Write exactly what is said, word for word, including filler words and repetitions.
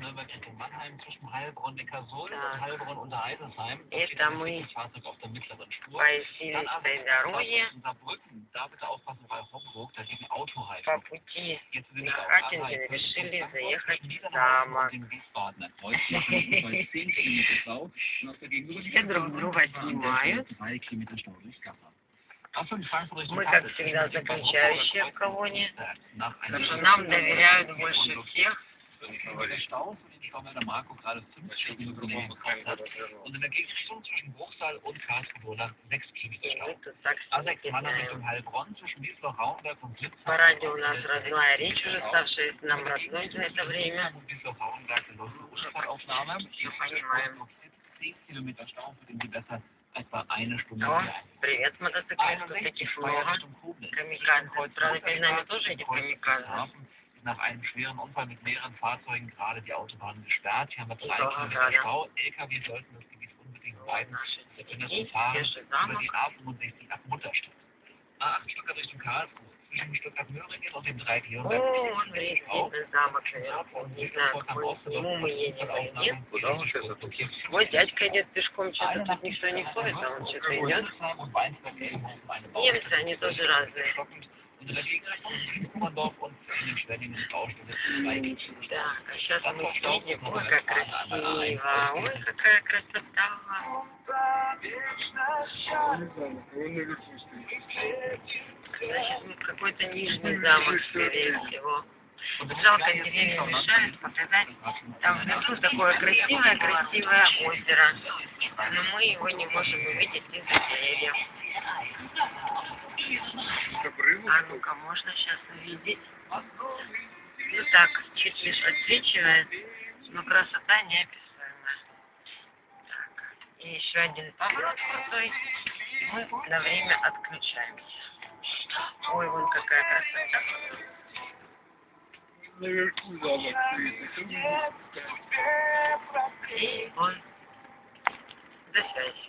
Nürnberg Richtung Mannheim zwischen Heilbronn, Neckarsulm und Так. Heilbronn unter Eidelheim. Da steht Это ein мы bestimmtes Fahrzeug auf der mittleren Spur. появились Dann по aber дороге, in Saarbrücken, da bitte aufpassen bei Homburg, da liegen Autoreifen. по пути Jetzt sind на wir auf Хатинге A решили drei заехать zwischen в Niedernhausen замок. und dem Wiesbadener Kreuz. Bei zehn Kilometer Stau und auf der Все друг друга снимают. drei Kilometer Stau durch Gaffer. Мы, как всегда, закончающие в колонии, потому что нам доверяют больше всех. Stau für den Stauwälder Marco gerade fünf Kilometer gekauft hat. Und in der Gegenrichtung zwischen Bruchsal und Karlsruhe sechs Kilometer И мы Stau. тут так A sechs сидим. Mannheim Richtung Heilbronn zwischen Wiesloch, Rauenberg und Litzau. По радио у нас родная речь, уже ставшая нам родной за это время. Wiesloch, Rauenberg, eine Unfallaufnahme. Все понимаем. zehn Kilometer Stau für den Silvester etwa eine Stunde. О, привет, мотоциклистов, таких много. Камикадзе. Правда, перед нами тоже едет камикадзе. Nach einem schweren Unfall mit mehreren Fahrzeugen gerade die Autobahn gesperrt. Hier haben wir drei So, Kilometer gerade. Stau. L K W sollten das Gebiet unbedingt meiden. Наши Wir können das детей, fahren свежий über замок. die A fünfundsechzig ab Mutterstadt. A acht Stuttgart Richtung Karlsruhe. Zwischen Stuttgart-Möhringen und dem О, смотри, видно замок наверху. Не знаю, какой сниму мы едем или нет. Куда он сейчас тут? Вот дядька идет пешком, что-то тут никто не ходит, а он что-то идет. Немцы, они тоже разные. Und in der Gegenrichtung Kummerdorf und in den Schwenningen Baustelle zwei Kilometer. Так, а сейчас мы едем. Ой, как красиво. Ой, какая красота. Значит, мы в какой-то нижний замок, скорее всего. Жалко, деревья мешают показать. Там внизу такое красивое-красивое озеро. Но мы его не можем увидеть из-за деревьев. А ну-ка, можно сейчас увидеть. Ну так, чуть лишь отсвечивает, но красота неописуемая. Так, и еще один поворот крутой. Мы на время отключаемся. Ой, вон какая красота. Наверху замок стоит. И вон. До связи.